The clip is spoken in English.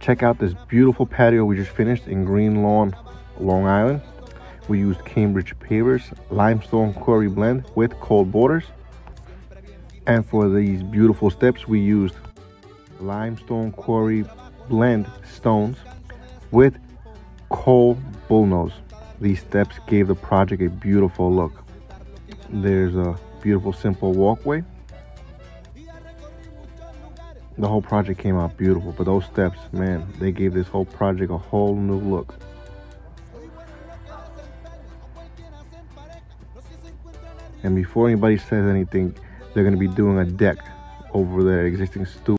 Check out this beautiful patio we just finished in Green Lawn, Long Island. We used Cambridge pavers, limestone quarry blend with cold borders. And for these beautiful steps, we used limestone quarry blend stones with coal bullnose. These steps gave the project a beautiful look. There's a beautiful simple walkway. The whole project came out beautiful, but those steps, man, they gave this whole project a whole new look. And before anybody says anything, they're going to be doing a deck over their existing stoop.